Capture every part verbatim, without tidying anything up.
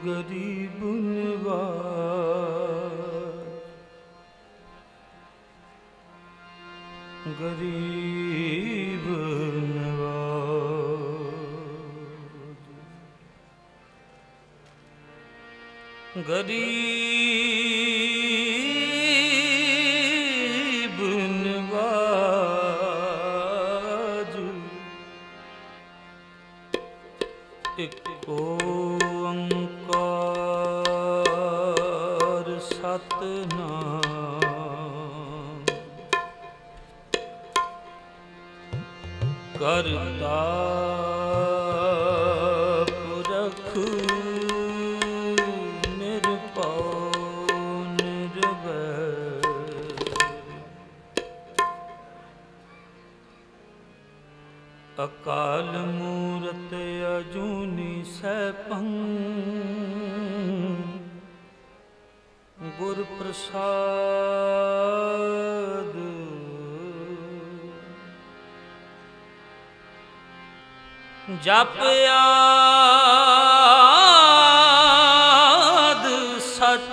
गरीब निवाज, गरीब नवाज, गरीब नवाज। एक ओंकार सतनाम, करता पुरख निरपौ निर्वैर, अकाल मूरत अजूनी सैभं, गुर प्रसाद। जप आद सच,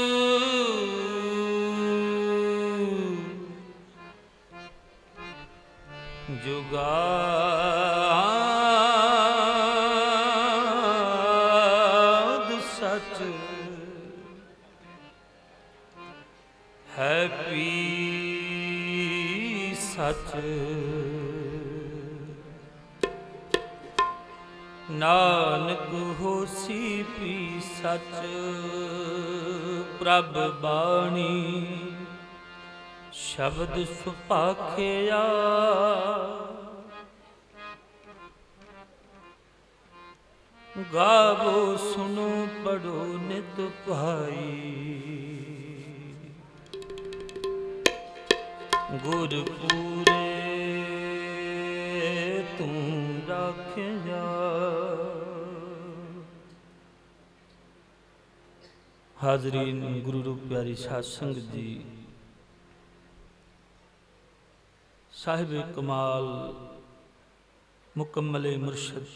जुगाद सच, है पी सच। नानक होसी पी सच, प्रभ बाणी शब्द सुभाखिया। गावो सुनो पढ़ो नित भाई, गुर पूरे तू राखिया। हाजरीन गुरु रूप प्यारी साध संगत जी, साहिब कमाल मुकम्मले मुर्शद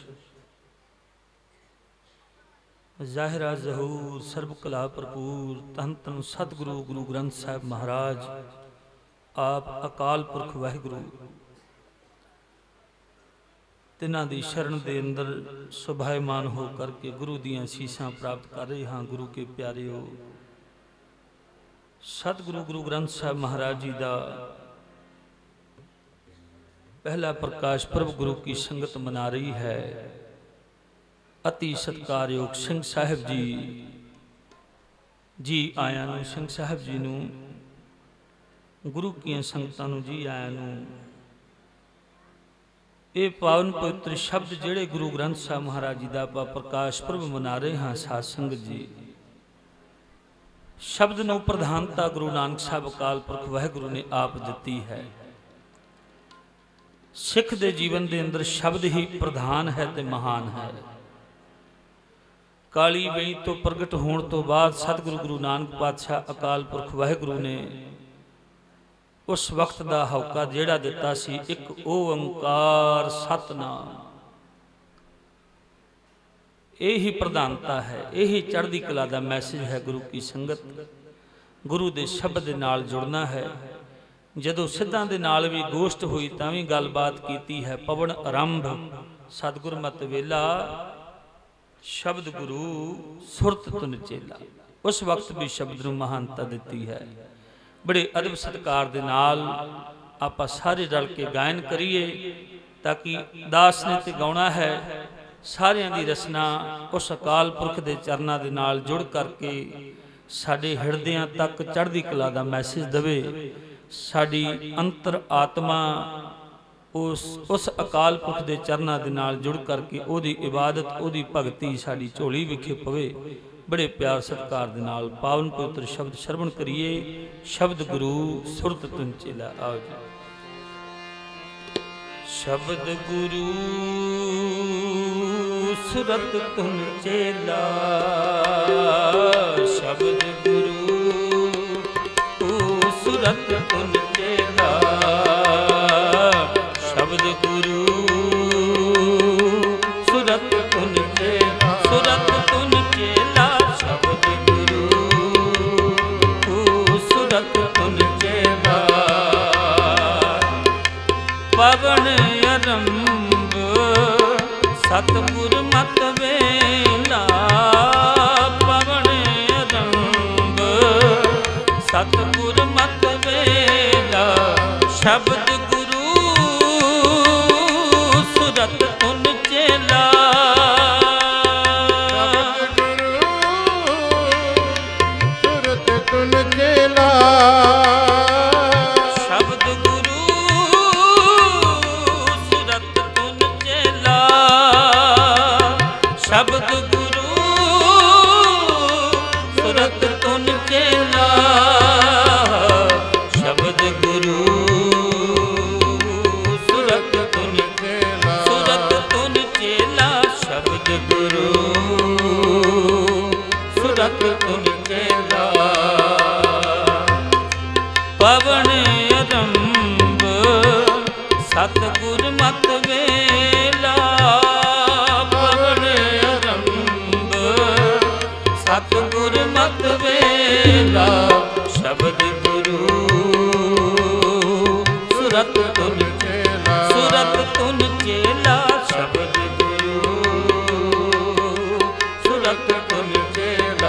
ज़ाहिरा ज़हूर सर्ब कला भरपूर धन धन सतगुरु गुरु ग्रंथ साहिब महाराज आप अकाल पुरख वाहिगुरु तिन्हां दी शरण दे अंदर सुभायमान हो करके गुरु दियां असीसां प्राप्त कर रहे हाँ। गुरु के प्यारे हो, सतगुरु गुरु ग्रंथ साहिब महाराज जी का पहला प्रकाश पर्व गुरु की संगत मना रही है। अति सत्कारयोग सिंह साहिब जी जी आया नूं, सिंह साहिब जी नूं, गुरु की संगतां नूं जी आया नूं। ये पावन पवित्र शब्द जिहड़े गुरु ग्रंथ साहिब महाराज जी का आपां प्रकाश पर्व मना रहे हाँ साध संगत जी, शब्द नूं प्रधानता गुरु नानक साहिब अकाल पुरख वाहिगुरु ने आप दिती है। सिख दे जीवन दे अंदर शब्द ही प्रधान है ते महान है। काली बई तो प्रगट होने तो बाद सतगुरु गुरु नानक पातशाह अकाल पुरख वाहिगुरु ने उस वक्त का हौका जिहड़ा दिता सी, एक ओंकार सतनाम। यही प्रधानता है, यही चढ़दी कला का मैसेज है। गुरु की संगत गुरु के शब्द दे नाल जुड़ना है। जदों सिद्धां दे नाल भी गोष्ठ हुई तां भी गलबात कीती है। पवन आरंभ सतगुर मत वेला, शब्द गुरु सुरत तुन चेला। उस वक्त भी शब्द नूं महानता दिती है। बड़े अदब सत्कार दे नाल आपां सारे रल के गायन करिए, ताकि दास ने ते गाउणा है। सारियां दी रचना उस अकाल पुरख दे चरनां दे नाल जुड़ करके साडे हिरदियां तक चढ़दी कला दा मैसेज देवे। साडी अंतर आत्मा उस उस अकाल पुरख दे चरनां दे नाल जुड़ करके ओदी इबादत ओदी भगती साडी झोली विखे पवे। बड़े प्यार सत्कार दे नाल पावन पवित्र शब्द श्रवण करिए। शब्द गुरु सुरत तुन चेला। आओ जी। शब्द गुरु सुरत तुन चेला, शब्द गुरु सुरत तुन चेला, शब्द गुरु सुरत तुन चेला, सुरत तुन चेला, ਪਵਨ ਆਰੰਭ ਸਤਿਗੁਰ ਮਤ ਵੇਲਾ, ਪਵਨ ਆਰੰਭ ਸਤਿਗੁਰ ਮਤ ਵੇਲਾ, ਸ਼ਬਦ ਗੁਰੂ ਸੁਰਤ ਤੁਨ ਚੇਲਾ। ਸ਼ਬਦ ਗੁਰੂ ਸੁਰਤ ਤੁਨ ਚੇਲਾ, ਸ਼ਬਦ ਗੁਰੂ ਸੁਰਤ ਤੁਨ ਚੇਲਾ, ਸ਼ਬਦ ਗੁਰੂ ਸੁਰਤ ਤੁਨ ਚੇਲਾ, ਸੁਰਤ ਤੁਨ ਚੇਲਾ, ਸ਼ਬਦ ਗੁਰੂ ਸੁਰਤ ਤੁਨ ਚੇਲਾ। ਪਵਨ ਆਰੰਭ ਸਤਿਗੁਰ ਮਤ ਵੇਲਾ, ਪਵਨ ਆਰੰਭ ਸਤਿਗੁਰ ਮਤ ਵੇਲਾ, ਸ਼ਬਦ ਗੁਰੂ ਸੁਰਤ ਤੁਨ ਚੇਲਾ, ਸੁਰਤ ਤੁਨ ਚੇਲਾ, ਸ਼ਬਦ ਗੁਰੂ ਸੁਰਤ ਤੁਨ ਚੇਲਾ।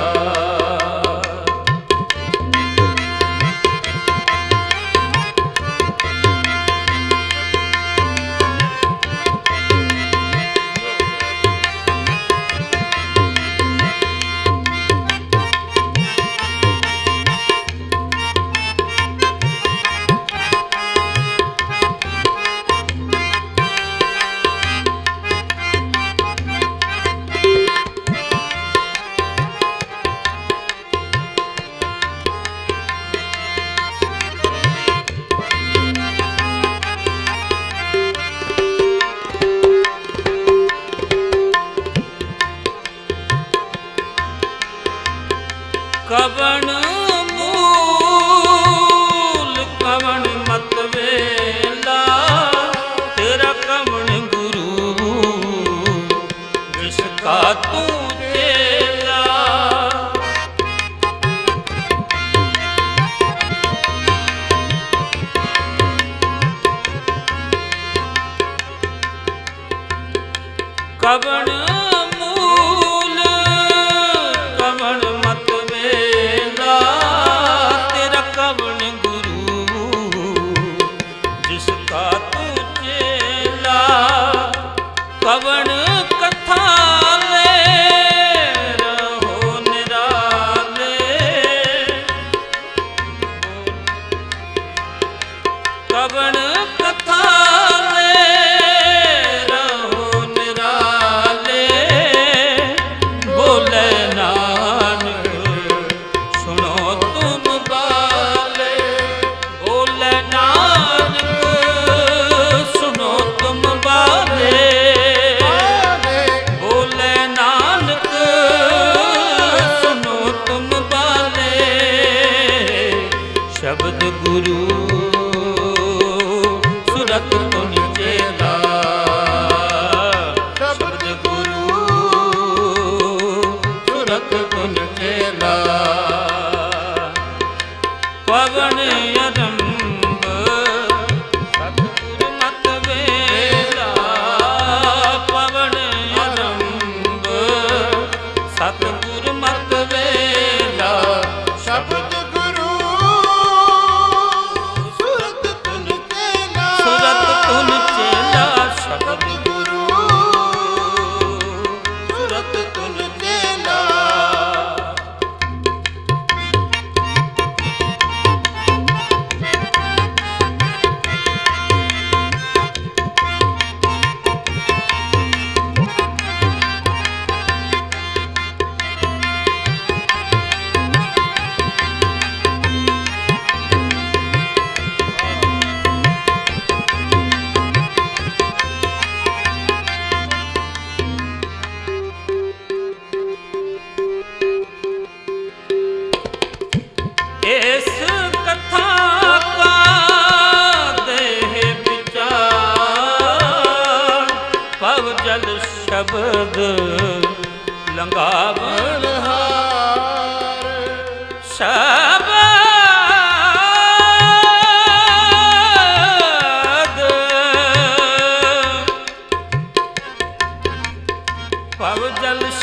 ਕਵਣ ਮੂਲ ਕਵਣ ਮਤ ਵੇਲਾ, ਤੇਰਾ ਕਵਣ ਗੁਰੂ ਜਿਸ ਕਾ ਤੂੰ ਚੇਲਾ। ਕਵਣ ਮੂਲ ਕਵਣ ਮਤ ਵੇਲਾ, ਤੇਰਾ ਕਵਣ ਗੁਰੂ ਜਿਸ ਕਾ ਤੂੰ ਚੇਲਾ। ਕਵਣ ਕਥਾ ਲੈ ਰਹੋ ਨਿਰਾਲੇ, ਕਵਣ ਕਥਾ ਲੈ ਰਹੋ ਨਿਰਾਲੇ, ਬੋਲੇ ਨਾਨਕ ਸੁਣੋ ਤੁਮ ਬਾਲੇ, ਬੋਲੇ ਨਾਨਕ ਸੁਣੋ ਤੁਮ ਬਾਲੇ, ਬੋਲੇ ਨਾਨਕ ਸੁਣੋ ਤੁਮ ਬਾਲੇ, ਸ਼ਬਦ ਗੁਰੂ ਸੁਰਤ ਤੁਨ ਚੇਲਾ, ਸ਼ਬਦ ਗੁਰੂ ਸੁਰਤ ਤੁਨ ਚੇਲਾ। ਪਵਨ ਆਰੰਭ ਸਤਿਗੁਰ ਮਤ ਵੇਲਾ, ਪਵਨ ਆਰੰਭ ਸਤਿਗੁਰ ਮਤ ਵੇਲਾ, ਸ਼ਬਦ ਗੁਰੂ ਸੁਰਤ ਤੁਨ ਚੇਲਾ, ਸੁਰਤ ਤੁਨ ਚੇਲਾ, ਸ਼ਬਦ ਗੁਰੂ ਸੁਰਤ ਤੁਨ ਚੇਲਾ। ਇਸ ਕਥਾ ਕਾ ਦੇਹ ਵਿਚਾਰ, ਪਵ ਜਲ ਸ਼ਬਦ ਲੰਘਾਵਣ ਹਾਰ, ਸ਼ਬਦ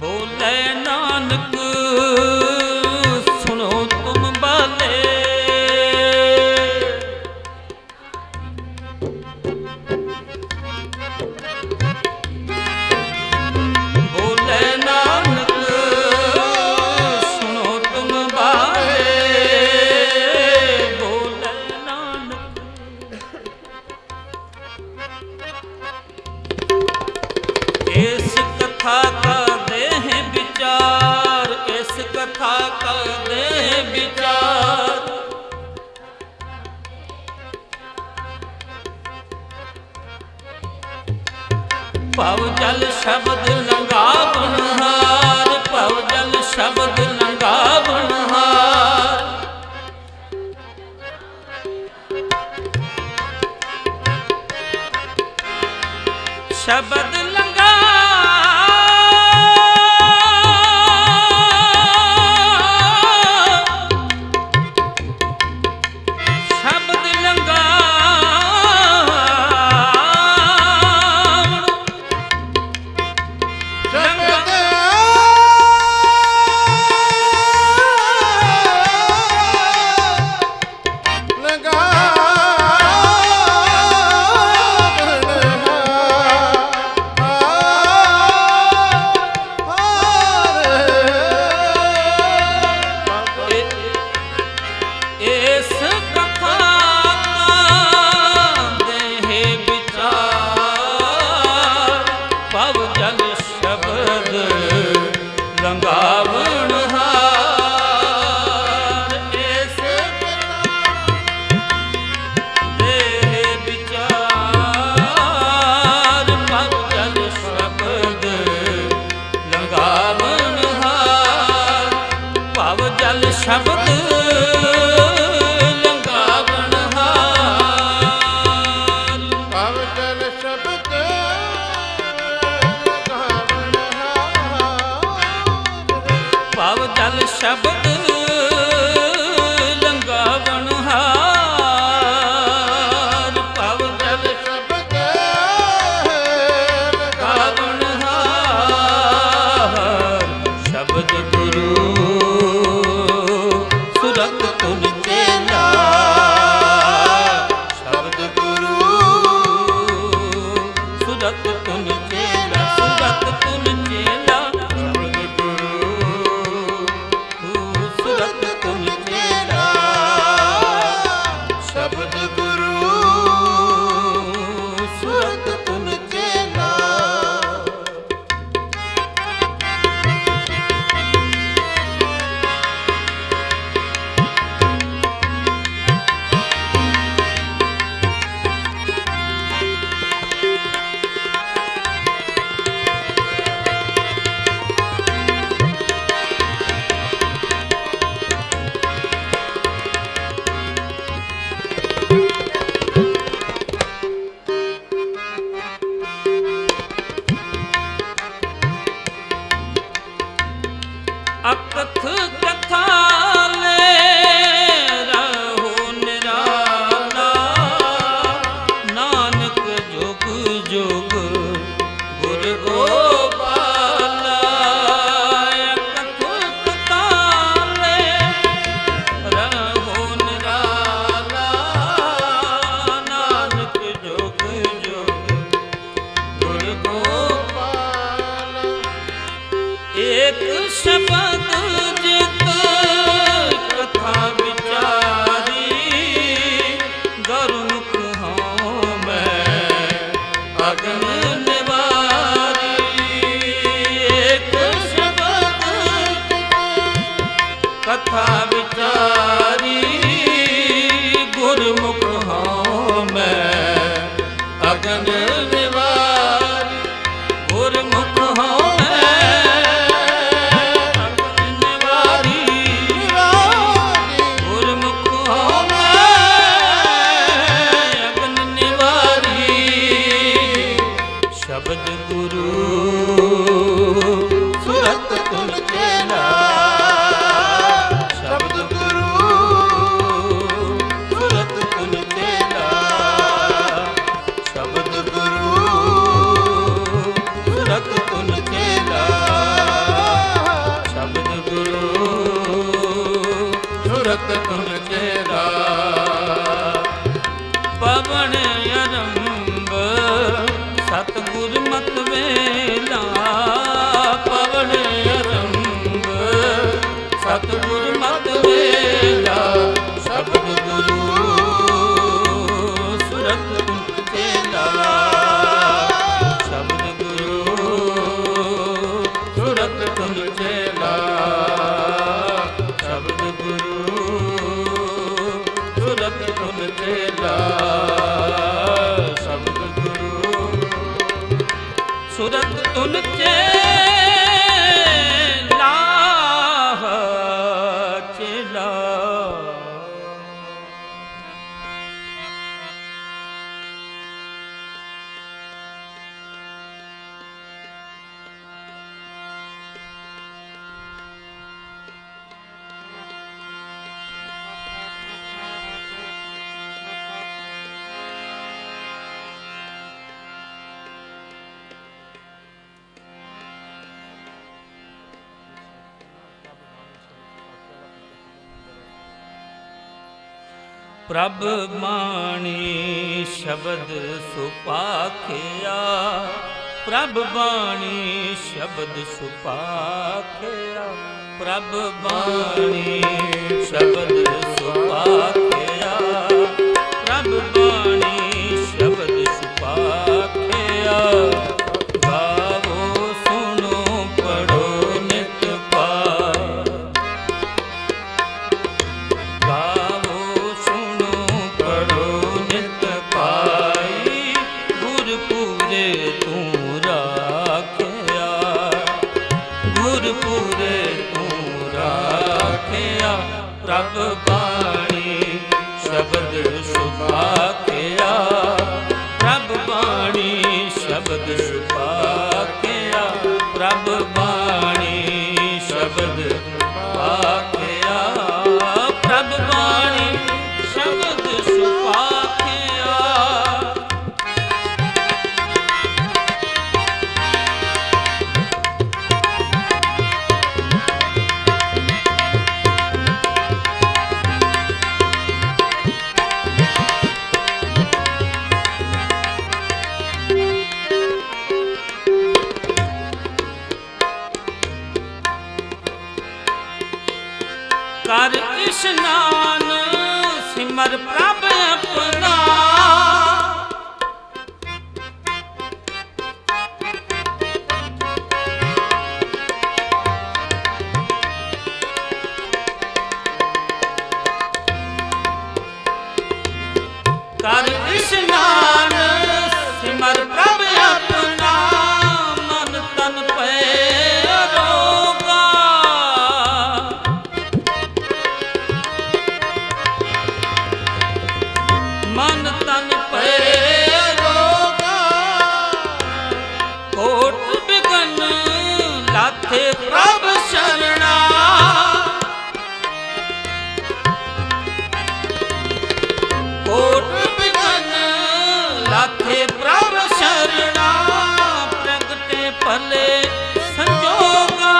बोले नानक सुनो तुम बाले, बोले नानक सुनो तुम बाले, बोले नानक। इस कथा का देह विचार, इस कथा का देह विचार, भव जल शब्द लंघावन हार, भव जल शब्द लंघावन हार। शब्द लंघा शब्द लंघा शब्द लंघावन हार, भव जल शब्द लंघावन हार, भव जल शब्द लंघावन हार, भव जल शब्द लंघावन हार। शब्द गुरु सुरत तुम चेला, शब्द गुरु सुरत तुम चेला, सुरत तुम चेला, शब्द गुरु सुरत तुम चेला, शब्द गुरु सुरत तुम चेला। अकथ कथा ले रहो निराला, नानक जुग जुग गुर गोपाला। अकथ कथा ले रहो निराला, नानक जुग जुग गुर गोपाला। एक शब्द जित कथा विचारी, गुरुमुख हूँ मैं अगन निवारी। एक शब्द कथा विचारी, गुरुमुख हूँ मैं अगन निवारी। गुरुमुख हूँ शब्द गुरु सुरत तुम चेला, शब्द गुरु सुरत तुम चेला, शब्द गुरु सुरत तुम चेला। सुरत तुन चे लाह चेला। प्रभ बाणी शब्द सुपाख्या, प्रभ बाणी शब्द सुपाख्या, प्रभ बाणी शब्द सुपाख्या, प्रभ बाणी शब्द सुपाख्या। गावो सुनो पढ़ो नित पाठ, प्रभ बाणी शब्द सुपाख्या, प्रभ बाणी शब्द सुपाख्या, प्रभ बाणी शब्द सुपाख्या, प्रभ बाणी शब्द सुपाख्या। कर स्नान सिमर प्रभ अपना, कर स्नान सिमर प्रभ अपना, मन तन पे रोगा, मन तन पे रोगा। कोट बिगन लाथे प्रभ शरणा, कोट बिगन लाथे प्रभ शरणा, प्रगटे भले संजोगा,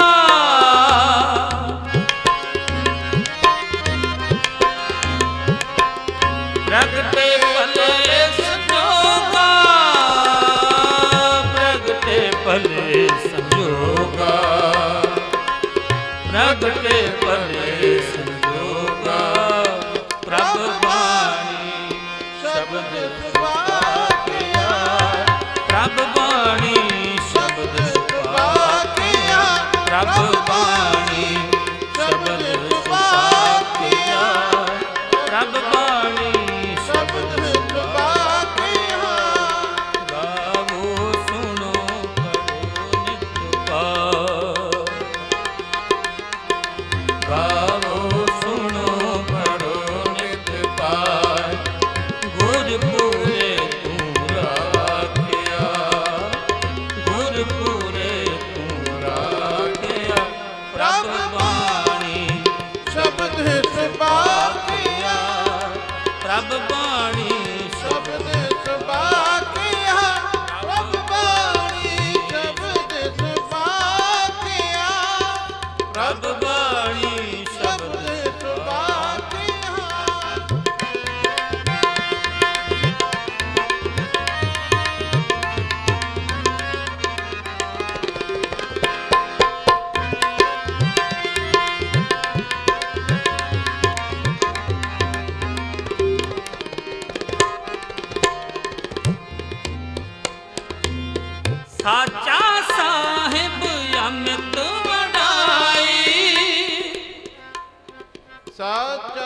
प्रगटे भले संजोगा, प्रगटे भले संजोगा, प्रगटे भले संजोगा। प्रभ बाणी शब्द सुपाख्या, प्रभ बाणी शब्द सुपाख्या, प्रभ बाणी शब्द सुपाख्या, प्रभ बाणी शब्द सुपाख्या। गावो सुनो पढ़ो नित पाठ, गावो सुनो पढ़ो नित पाठ, गुर पूरे तू राख्या, गुर पूरे तू राख्या। प्रभ बाणी शब्द सुपाख्या, प्रभ बाणी शब्द सुपाख्या, प्रभ बाणी शब्द सुपाख्या, प्रभ बाणी शब्द सुपाख्या। साचा साहिब अमित वडाई, साचा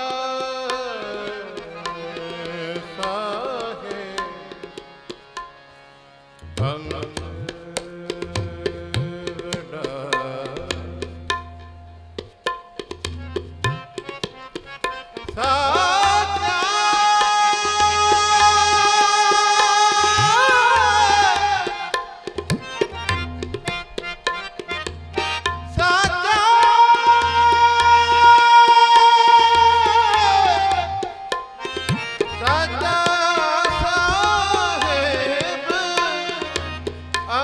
साहिब अमित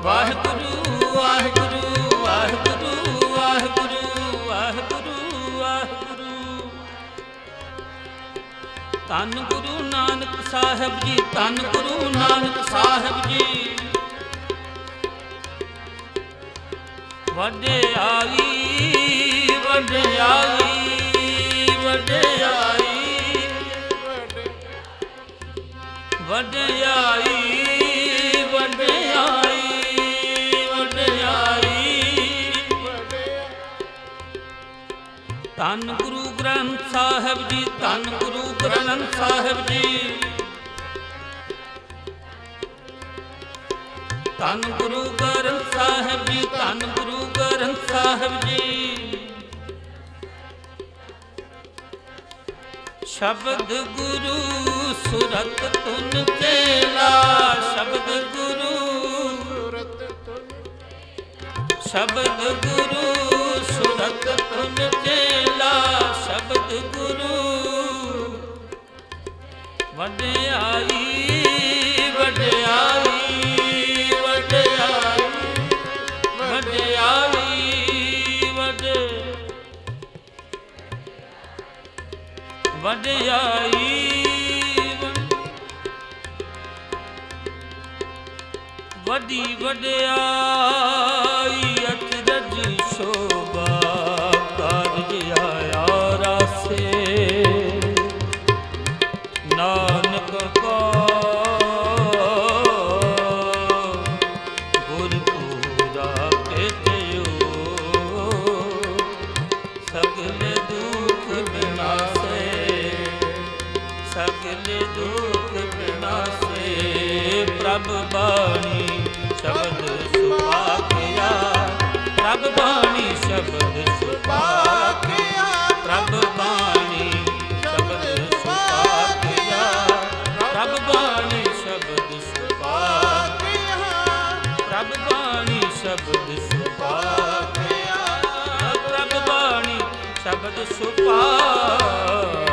ਵਾਹਿਗੁਰੂ ਵਾਹਿਗੁਰੂ ਵਾਹਿਗੁਰੂ ਵਾਹਿਗੁਰੂ ਵਾਹਿਗੁਰੂ ਵਾਹਿਗੁਰੂ। ਧੰਨ ਗੁਰੂ ਨਾਨਕ ਸਾਹਿਬ ਜੀ, ਧੰਨ ਗੁਰੂ ਨਾਨਕ ਸਾਹਿਬ ਜੀ। ਵਡਿਆਈ ਵਡਿਆਈ ਵਡਿਆਈ ਵਡਿਆਈ ਵਡਿਆਈ ਵਡਿਆਈ। ਧੰਨ ਗੁਰੂ ਗ੍ਰੰਥ ਸਾਹਿਬ ਜੀ, ਧੰਨ ਗੁਰੂ ਗ੍ਰੰਥ ਸਾਹਿਬ ਜੀ। ਧੰਨ ਗੁਰੂ ਗ੍ਰੰਥ ਸਾਹਿਬ ਜੀ, ਧੰਨ ਗੁਰੂ ਗ੍ਰੰਥ ਸਾਹਿਬ ਜੀ। ਸ਼ਬਦ ਗੁਰੂ ਸੁਰਤ ਤੁਨ ਚੇਲਾ, ਸ਼ਬਦ ਗੁਰੂ ਸ਼ਬਦ ਗੁਰੂ ਸੁਰਤ ਤੁਨ ਚੇਲਾ, ਸ਼ਬਦ ਗੁਰੂ। ਵਡਿਆਈ ਵਡਿਆਈ ਵਡਿਆਈ ਵਡਿਆਈ ਵਡ ਵਡਿਆਈ ਵੱਡੀ ਵਡਿਆਈ ਅਚਰਜ ਸ਼ੋਭਾ ਕਾਰਜ ਆਇਆ ਰਾਸੇ। ਨਾਨਕ ਕੋ ਗੁਰ ਪੂਰਾ ਭੇਜਿਓ, ਸਗਲ ਦੁਖ ਵਿਨਾਸੇ, ਸਗਲ ਦੁਖ ਵਿਨਾਸੇ। ਪ੍ਰਭ ਬਾਣੀ ਸ਼ਬਦ ਸੁਭਾਖਿਆ, ਪ੍ਰਭ ਬਾਣੀ ਸ਼ਬਦ ਸੁਭਾਖਿਆ, ਪ੍ਰਭ ਬਾਣੀ ਸ਼ਬਦ ਸੁਭਾਖਿਆ, ਪ੍ਰਭ ਬਾਣੀ ਸ਼ਬਦ ਸੁਭਾਖਿਆ, ਪ੍ਰਭ ਬਾਣੀ ਸ਼ਬਦ ਸੁਭਾਖਿਆ, ਪ੍ਰਭ ਬਾਣੀ ਸ਼ਬਦ ਸੁਭਾਖਿਆ।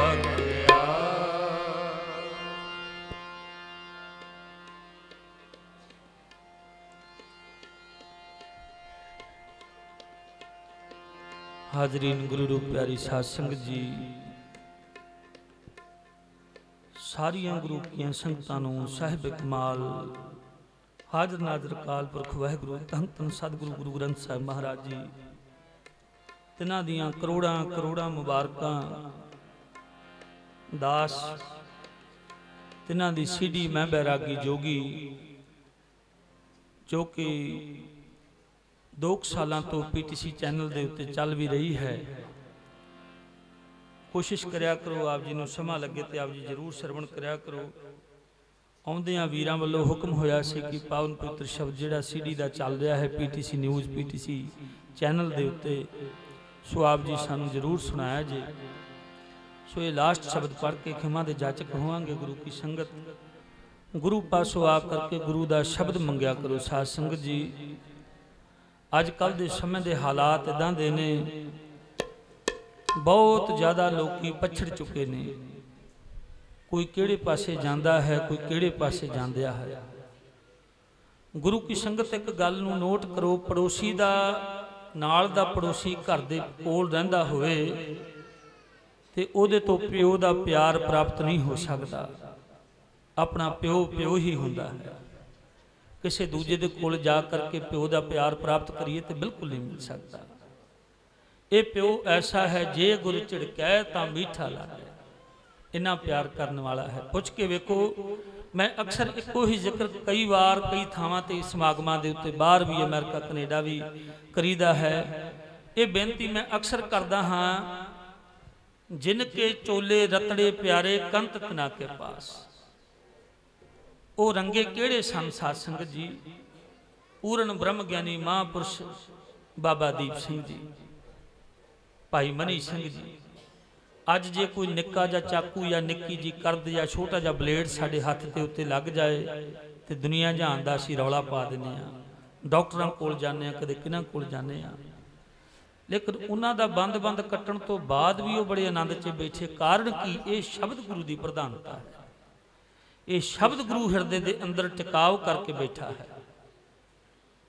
ਹਾਜ਼ਰੀਨ, ਗੁਰੂ ਰੂਪ ਪਿਆਰੀ ਸਾਧ ਸੰਗਤ ਜੀ, ਸਾਰੀਆਂ ਗੁਰੂ ਕੀਆਂ ਸੰਗਤਾਂ ਨੂੰ ਸਾਹਿਬ ਕਮਾਲ ਹਾਜ਼ਰ ਨਾਜ਼ਰ ਅਕਾਲ ਪੁਰਖ ਵਾਹਿਗੁਰੂ ਧੰਨ ਧੰਨ ਸਤਿਗੁਰੂ ਗੁਰੂ ਗ੍ਰੰਥ ਸਾਹਿਬ ਮਹਾਰਾਜ ਜੀ, ਤਿਨਾਂ ਦੀਆਂ ਕਰੋੜਾਂ ਕਰੋੜਾਂ ਮੁਬਾਰਕਾਂ। ਦਾਸ ਤਿਨਾਂ ਦੀ ਸੀਡੀ ਮੈਂ ਬੈਰਾਗੀ ਜੋਗੀ, ਜੋ ਕਿ ਦੋ ਕੁ ਸਾਲਾਂ ਤੋਂ ਪੀਟੀਸੀ ਚੈਨਲ ਦੇ ਉੱਤੇ ਚੱਲ ਵੀ ਰਹੀ ਹੈ। ਕੋਸ਼ਿਸ਼ ਕਰਿਆ ਕਰੋ, ਆਪ ਜੀ ਨੂੰ ਸਮਾਂ ਲੱਗੇ ਤੇ ਆਪ ਜੀ ਜ਼ਰੂਰ ਸਰਵਣ ਕਰਿਆ ਕਰੋ। ਆਉਂਦਿਆਂ ਵੀਰਾਂ ਵੱਲੋਂ ਹੁਕਮ ਹੋਇਆ ਸੀ ਕਿ ਪਾਵਨ ਪਵਿੱਤਰ ਸ਼ਬਦ ਜਿਹੜਾ ਸੀਡੀ ਦਾ ਚੱਲ ਰਿਹਾ ਹੈ ਪੀਟੀਸੀ ਨਿਊਜ਼ ਪੀਟੀਸੀ ਚੈਨਲ ਦੇ ਉੱਤੇ, ਸੋ ਆਪ ਜੀ ਸਾਨੂੰ ਜ਼ਰੂਰ ਸੁਣਾਇਆ ਜੇ। ਸੋ ਇਹ ਲਾਸਟ ਸ਼ਬਦ ਪੜ੍ਹ ਕੇ ਖਿਮਾ ਦੇ ਜਾਚਕ ਹੋਵਾਂਗੇ। ਗੁਰੂ ਕੀ ਸੰਗਤ, ਗੁਰੂ ਪਾਸੋਂ ਆਪ ਕਰਕੇ ਗੁਰੂ ਦਾ ਸ਼ਬਦ ਮੰਗਿਆ ਕਰੋ। ਸਾਧ ਸੰਗਤ ਜੀ, ਅੱਜ ਕੱਲ੍ਹ ਦੇ ਸਮੇਂ ਦੇ ਹਾਲਾਤ ਇਦਾਂ ਦੇ ਨੇ, ਬਹੁਤ ਜ਼ਿਆਦਾ ਲੋਕੀ ਪਛੜ ਚੁੱਕੇ ਨੇ। ਕੋਈ ਕਿਹੜੇ ਪਾਸੇ ਜਾਂਦਾ ਹੈ, ਕੋਈ ਕਿਹੜੇ ਪਾਸੇ ਜਾਂਦਿਆ ਹੈ। ਗੁਰੂ ਕੀ ਸੰਗਤ, ਇੱਕ ਗੱਲ ਨੂੰ ਨੋਟ ਕਰੋ, ਪੜੋਸੀ ਦਾ ਨਾਲ ਦਾ ਪੜੋਸੀ ਘਰ ਦੇ ਕੋਲ ਰਹਿੰਦਾ ਹੋਵੇ ਤੇ ਉਹਦੇ ਤੋਂ ਪਿਓ ਦਾ ਪਿਆਰ ਪ੍ਰਾਪਤ ਨਹੀਂ ਹੋ ਸਕਦਾ। ਆਪਣਾ ਪਿਓ ਪਿਓ ਹੀ ਹੁੰਦਾ ਹੈ। ਕਿਸੇ ਦੂਜੇ ਦੇ ਕੋਲ ਜਾ ਕਰਕੇ ਪਿਓ ਦਾ ਪਿਆਰ ਪ੍ਰਾਪਤ ਕਰੀਏ ਤੇ ਬਿਲਕੁਲ ਨਹੀਂ ਮਿਲ ਸਕਦਾ। ਇਹ ਪਿਓ ਐਸਾ ਹੈ, ਜੇ ਗੁਰ ਝਿੜਕੈ ਤਾਂ ਮੀਠਾ ਲਾਗੈ, ਇੰਨਾ ਪਿਆਰ ਕਰਨ ਵਾਲਾ ਹੈ। ਪੁੱਛ ਕੇ ਵੇਖੋ, ਮੈਂ ਅਕਸਰ ਇੱਕੋ ਹੀ ਜ਼ਿਕਰ ਕਈ ਵਾਰ ਕਈ ਥਾਵਾਂ ਤੇ ਸਮਾਗਮਾਂ ਦੇ ਉੱਤੇ, ਬਾਹਰ ਵੀ ਅਮਰੀਕਾ ਕੈਨੇਡਾ ਵੀ ਕਰੀਦਾ ਹੈ। ਇਹ ਬੇਨਤੀ ਮੈਂ ਅਕਸਰ ਕਰਦਾ ਹਾਂ, ਜਿਨ ਕੇ ਚੋਲੇ ਰਤੜੇ ਪਿਆਰੇ ਕੰਤ ਤਨਾ ਕੇ ਪਾਸ। ਉਹ ਰੰਗੇ ਕਿਹੜੇ ਸਨ ਸਾਧ ਸੰਗਤ ਜੀ? ਪੂਰਨ ਬ੍ਰਹਮ ਗਿਆਨੀ ਮਹਾਂਪੁਰਸ਼ ਬਾਬਾ ਦੀਪ ਸਿੰਘ ਜੀ, ਭਾਈ ਮਨੀ ਸਿੰਘ ਜੀ। ਅੱਜ ਜੇ ਕੋਈ ਨਿੱਕਾ ਜਿਹਾ ਚਾਕੂ ਜਾਂ ਨਿੱਕੀ ਜੀ ਕਰਦ ਜਾਂ ਛੋਟਾ ਜਿਹਾ ਬਲੇਡ ਸਾਡੇ ਹੱਥ ਦੇ ਉੱਤੇ ਲੱਗ ਜਾਏ ਤੇ ਦੁਨੀਆ ਜਹਾਨ ਦਾ ਅਸੀਂ ਰੌਲਾ ਪਾ ਦਿੰਦੇ ਹਾਂ। ਡਾਕਟਰਾਂ ਕੋਲ ਜਾਂਦੇ ਹਾਂ, ਕਦੇ ਕਿਹਨਾਂ ਕੋਲ ਜਾਂਦੇ ਹਾਂ, ਲੇਕਿਨ ਉਹਨਾਂ ਦਾ ਬੰਦ ਬੰਦ ਕੱਟਣ ਤੋਂ ਬਾਅਦ ਵੀ ਉਹ ਬੜੇ ਆਨੰਦ 'ਚ ਬੈਠੇ। ਕਾਰਨ ਕੀ? ਇਹ ਸ਼ਬਦ ਗੁਰੂ ਦੀ ਪ੍ਰਧਾਨਤਾ ਹੈ। ਇਹ ਸ਼ਬਦ ਗੁਰੂ ਹਿਰਦੇ ਦੇ ਅੰਦਰ ਟਿਕਾਉ ਕਰਕੇ ਬੈਠਾ ਹੈ।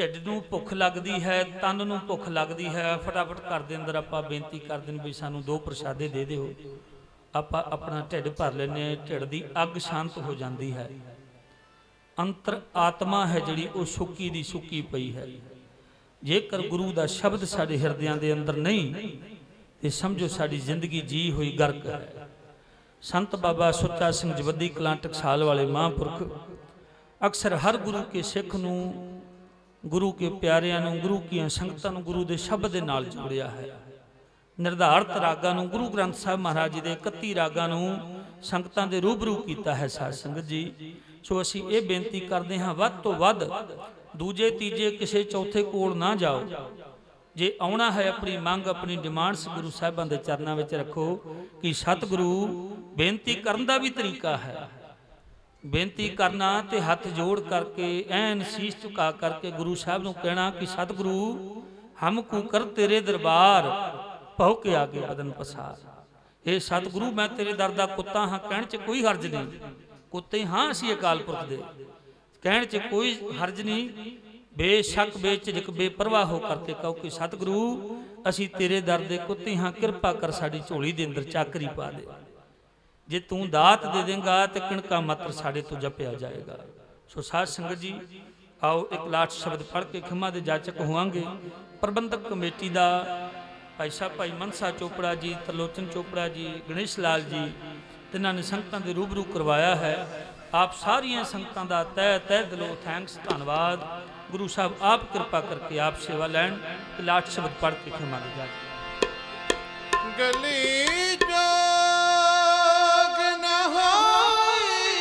ਢਿੱਡ ਨੂੰ ਭੁੱਖ ਲੱਗਦੀ ਹੈ, ਤਨ ਨੂੰ ਭੁੱਖ ਲੱਗਦੀ ਹੈ, ਫਟਾਫਟ ਘਰ ਦੇ ਅੰਦਰ ਆਪਾਂ ਬੇਨਤੀ ਕਰਦੇ ਨੇ ਵੀ ਸਾਨੂੰ ਦੋ ਪ੍ਰਸ਼ਾਦੇ ਦੇ ਦਿਓ, ਆਪਾਂ ਆਪਣਾ ਢਿੱਡ ਭਰ ਲੈਂਦੇ ਹਾਂ, ਢਿੱਡ ਦੀ ਅੱਗ ਸ਼ਾਂਤ ਹੋ ਜਾਂਦੀ ਹੈ। ਅੰਤਰ ਆਤਮਾ ਹੈ ਜਿਹੜੀ ਉਹ ਸੁੱਕੀ ਦੀ ਸੁੱਕੀ ਪਈ ਹੈ। ਜੇਕਰ ਗੁਰੂ ਦਾ ਸ਼ਬਦ ਸਾਡੇ ਹਿਰਦਿਆਂ ਦੇ ਅੰਦਰ ਨਹੀਂ ਤੇ ਸਮਝੋ ਸਾਡੀ ਜ਼ਿੰਦਗੀ ਜੀ ਹੋਈ ਗਰਕ ਹੈ। ਸੰਤ ਬਾਬਾ ਸੁੱਚਾ ਸਿੰਘ ਜਵੱਦੀ ਕਲਾਂ ਟਕਸਾਲ ਵਾਲੇ ਮਹਾਂਪੁਰਖ ਅਕਸਰ ਹਰ ਗੁਰੂ ਕੇ ਸਿੱਖ ਨੂੰ, ਗੁਰੂ ਕੇ ਪਿਆਰਿਆਂ ਨੂੰ, ਗੁਰੂ ਕੀਆਂ ਸੰਗਤਾਂ ਨੂੰ ਗੁਰੂ ਦੇ ਸ਼ਬਦ ਦੇ ਨਾਲ ਜੋੜਿਆ ਹੈ। ਨਿਰਧਾਰਤ ਰਾਗਾਂ ਨੂੰ, ਗੁਰੂ ਗ੍ਰੰਥ ਸਾਹਿਬ ਮਹਾਰਾਜ ਜੀ ਦੇ ਇਕੱਤੀ ਰਾਗਾਂ ਨੂੰ ਸੰਗਤਾਂ ਦੇ ਰੂਬਰੂ ਕੀਤਾ ਹੈ ਸਾਧ ਸੰਗਤ ਜੀ। ਸੋ ਅਸੀਂ ਇਹ ਬੇਨਤੀ ਕਰਦੇ ਹਾਂ, ਵੱਧ ਤੋਂ ਵੱਧ ਦੂਜੇ ਤੀਜੇ ਕਿਸੇ ਚੌਥੇ ਕੋਲ ਨਾ ਜਾਓ। ਜੇ ਆਉਣਾ ਹੈ ਆਪਣੀ ਮੰਗ, ਆਪਣੀ ਡਿਮਾਂਡਸ ਗੁਰੂ ਸਾਹਿਬਾਂ ਦੇ ਚਰਨਾਂ ਵਿੱਚ ਰੱਖੋ ਕਿ ਸਤਿਗੁਰੂ ਬੇਨਤੀ ਕਰਨ ਦਾ ਵੀ ਤਰੀਕਾ ਹੈ। ਬੇਨਤੀ ਕਰਨਾ ਤੇ ਹੱਥ ਜੋੜ ਕਰਕੇ ਐਨ ਸੀਸ ਝੁਕਾ ਕਰਕੇ ਗੁਰੂ ਸਾਹਿਬ ਨੂੰ ਕਹਿਣਾ ਕਿ ਸਤਿਗੁਰੂ ਹਮਕੂ ਕਰ ਤੇਰੇ ਦਰਬਾਰ ਭਉ ਕੇ ਆਗੇ ਬਦਨ ਪਸਾਰ। ਇਹ ਸਤਿਗੁਰੂ ਮੈਂ ਤੇਰੇ ਦਰ ਦਾ ਕੁੱਤਾ ਹਾਂ, ਕਹਿਣ 'ਚ ਕੋਈ ਹਰਜ ਨਹੀਂ। ਕੁੱਤੇ ਹਾਂ ਅਸੀਂ ਅਕਾਲ ਪੁਰਖ ਦੇ, ਕਹਿਣ 'ਚ ਕੋਈ ਹਰਜ ਨਹੀਂ। ਬੇਸ਼ੱਕ ਬੇਝਿਜਕ ਬੇਪਰਵਾਹ ਹੋ ਕਰਕੇ ਕਹੋ ਕਿ ਸਤਿਗੁਰੂ ਅਸੀਂ ਤੇਰੇ ਦਰ ਦੇ ਕੁੱਤੇ ਹਾਂ, ਕਿਰਪਾ ਕਰ ਸਾਡੀ ਝੋਲੀ ਦੇ ਅੰਦਰ ਚਾਕਰੀ ਪਾ ਦੇ। ਜੇ ਤੂੰ ਦਾਤ ਦੇ ਦੇਂਗਾ ਤੇ ਕਿਣਕਾ ਮਾਤਰ ਸਾਡੇ ਤੋਂ ਜਪਿਆ ਜਾਏਗਾ। ਸੋ ਸਾਧ ਸੰਗਤ ਜੀ ਆਓ ਇੱਕ ਲਾਟ ਸ਼ਬਦ ਪੜ੍ਹ ਕੇ ਖਿਮਾ ਦੇ ਜਾਚਕ ਹੋਵਾਂਗੇ। ਪ੍ਰਬੰਧਕ ਕਮੇਟੀ ਦਾ ਭਾਈ ਸਾਹਿਬ ਭਾਈ ਮਨਸਾ ਚੋਪੜਾ ਜੀ, ਤਰਲੋਚਨ ਚੋਪੜਾ ਜੀ, ਗਣੇਸ਼ ਲਾਲ ਜੀ, ਤਿੰਨਾਂ ਨੇ ਸੰਗਤਾਂ ਦੇ ਰੂਬਰੂ ਕਰਵਾਇਆ ਹੈ। ਆਪ ਸਾਰੀਆਂ ਸੰਗਤਾਂ ਦਾ ਤਹਿ ਤਹਿ ਦਿਲੋਂ ਥੈਂਕਸ, ਧੰਨਵਾਦ। ਗੁਰੂ ਸਾਹਿਬ ਆਪ ਕਿਰਪਾ ਕਰਕੇ ਆਪ ਸੇਵਾ ਲੈਣ। ਲਾਟ ਸ਼ਬਦ ਪੜ੍ਹ ਕੇ ਖਿਮਾ ਦੇ ਜਾਚਕ। ਗਲੀ ਜੋਗ ਨਾ ਹੋਈ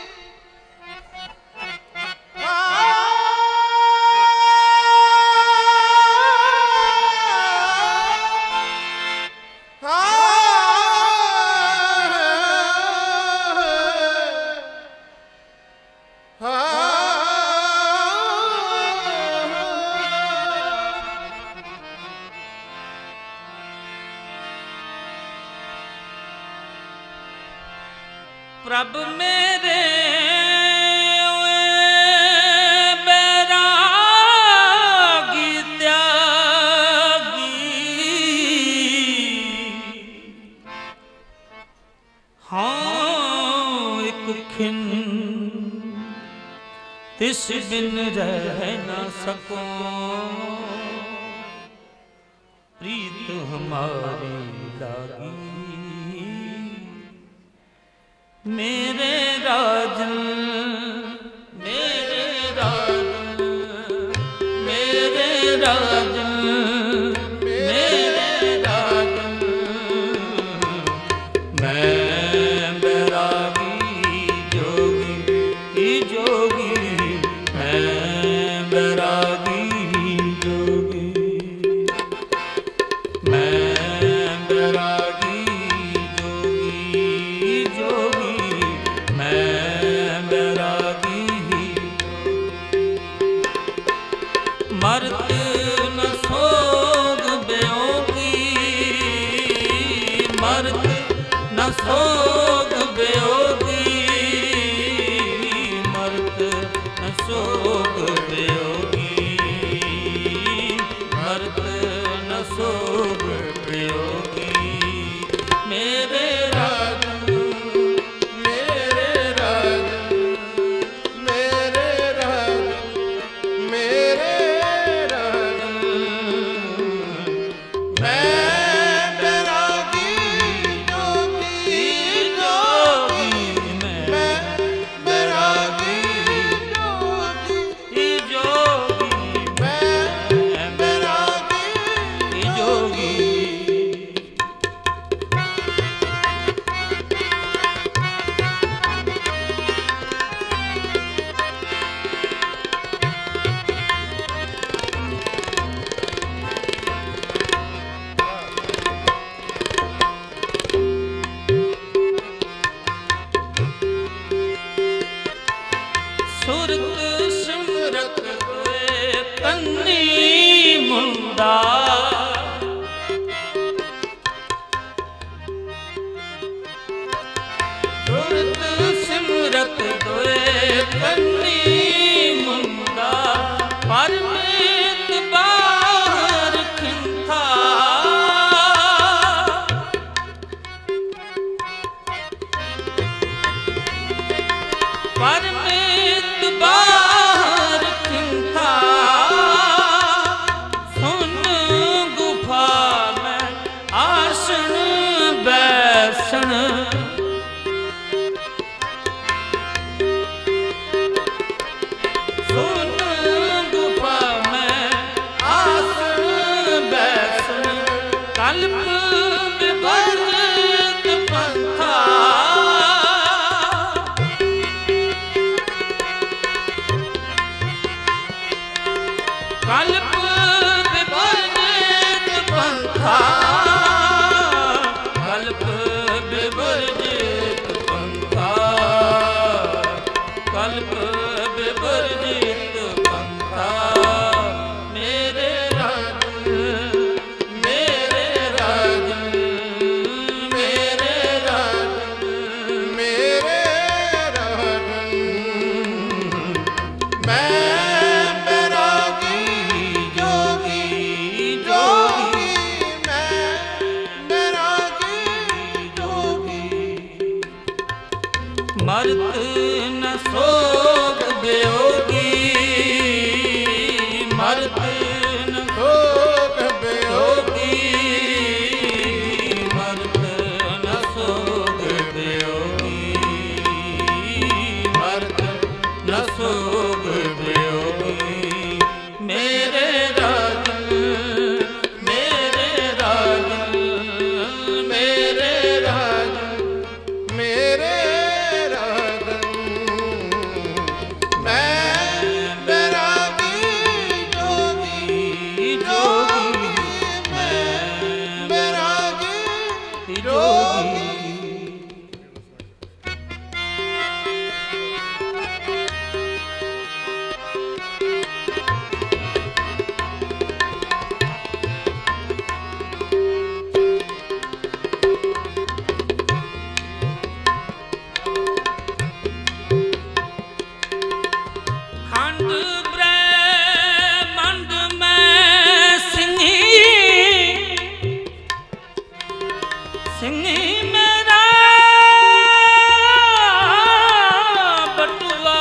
ਪ੍ਰਭ ਮੇਰੇ ਬੈਰਾਗੀ ਤਿਆਗੀ, ਹਾਂ ਇੱਕ ਖਿਨ ਤਿਸ ਬਿਨ ਰਹਿ ਨਾ ਸਕੋ। ਪ੍ਰੀਤ ਹਮਾਰੀ ਲਾਗੀ मेरे राजन, मेरे राजन, मेरे राजन, मेरे राजन। मैं बैरागी जोगी की जोगी, मैं बैरागी जोगी, मैं बैरागी मरत न सोग ब्योगी, मरत न सोग ब्योगी, मरत न सोग ब्योगी, मरत न सोग ब्योगी। मेरे राजन, मेरे राजन, मेरे राजन, मेरे ਸਿਮਰਤ ਦੋਏ ਕੰਨੀ ਮੁੰਦਾ ਪਰ कल्प विवर्जित पंथा, कल्प विवर्जित पंथा, कल्प विवर्जित पंथा। मेरे राजन, मेरे राजन, मेरे राजन, मेरे राजन, मैं बैरागी जोगी, जोगी, मैं बैरागी जोगी। मरत न सोग वियोगी, मरत न सोग वियोगी, मरत न सोग वियोगी, मरत न सोग वियोगी। मेरे राजन, मेरे राजन, मेरे राजन, मेरे राजन, मैं बैरागी जोगी, जोगी, मैं बैरागी जोगी। खंड ब्रह्मांड में सिंही, सिंही मेरा बटुआ,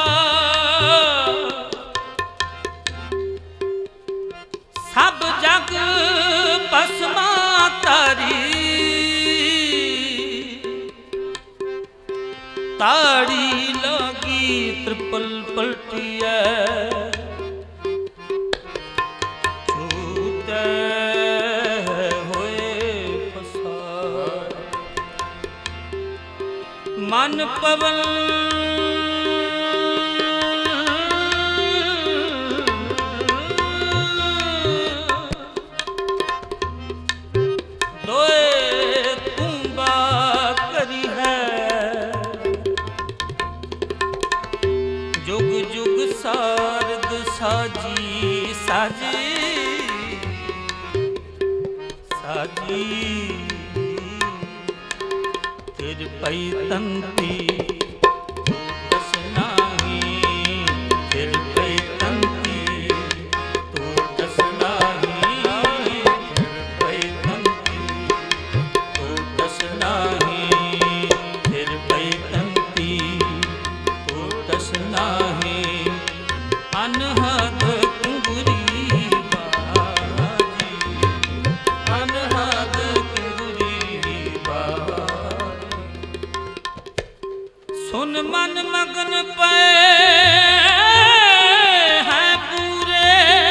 सब जग भस्मा तारी, ताड़ी लगी त्रिपल पलटिया, छूटे होए पसार। मन पवन दोए कुंबा करी है, जुग जुग सारद साजी, साजी, साजी। फिर पई तंती टूटस नाही, फिर पई तंती टूटस नाही, फिर पई तंती टूटस नाही, फिर पई तंती टूटस नाही। अनहद कुंगुरी बाजी, अनहद कुंगुरी बाजी। सुन मन मगन पे हैं पूरे,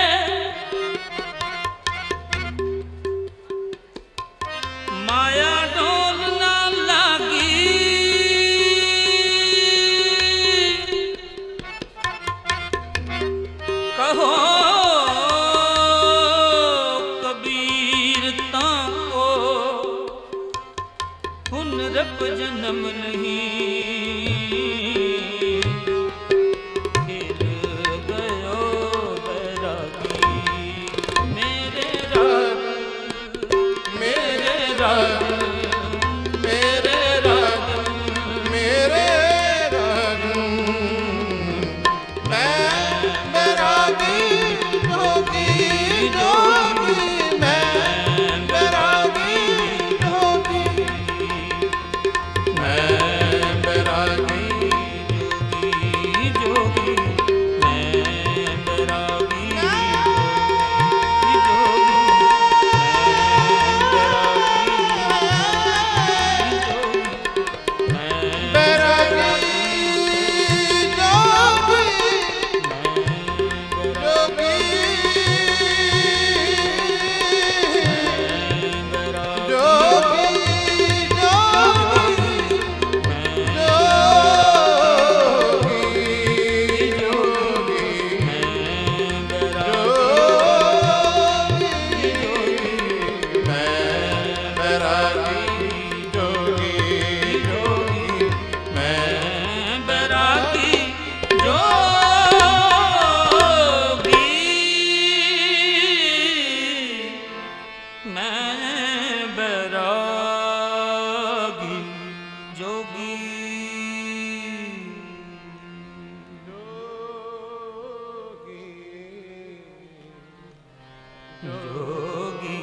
माया डोल ना लागी, कहो कबीर ताको पुनरप जन्म नहीं, फिर गयो बैरागी। मेरे राजन, मेरे राजन, मेरे राजन, मेरे राजन, मैं बैरागी जोगी, जोगी, मैं बैरागी जोगी। मैं जोगी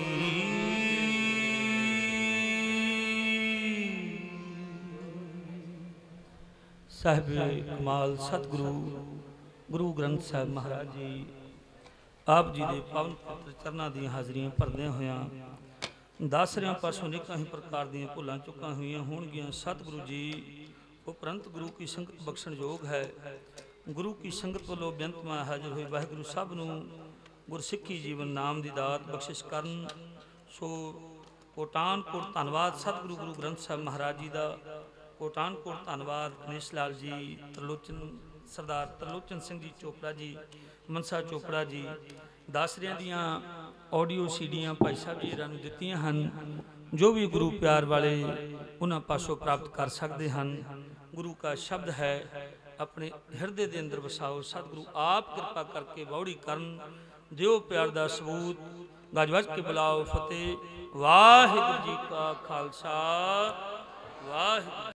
साहिब कमाल सतगुरु गुरु ग्रंथ साहिब महाराज जी आप जी के पावन पवित्र चरणों दी हाजरियां भरदे होया दस रहा पासों निकां ही प्रकार दी भुलां चुकां हुई होणगियां। सतगुरु जी उपरंत गुरु की संगत बख्शण योग है। गुरु की संगत वालों बेअंत में हाजिर हुए वाहिगुरु सब नूं गुरसिੱਖੀ जीवन नाम की दात बख्शिश करन। सो कोटान कोट धन्नवाद सतगुरु गुरु ग्रंथ साहिब महाराज जी का कोटान कोट धन्नवाद गणेश लाल जी त्रिलोचन सरदार त्रिलोचन सिंह जी चोपड़ा जी मनसा चोपड़ा जी दासरियां दियां ऑडियो सीडियां भाई साहब जी नूं दित्तियां हन। जो भी गुरु प्यार वाले उन्हां पासों प्राप्त कर सकते हैं। गुरु का शब्द है अपने हिरदे के अंदर वसाओ। सतगुरु आप कृपा करके बौड़ी करन दिओ प्यार का सबूत गज वज के बुलाओ फतेह। वाहिगुरू जी का खालसा वाहिगुरू।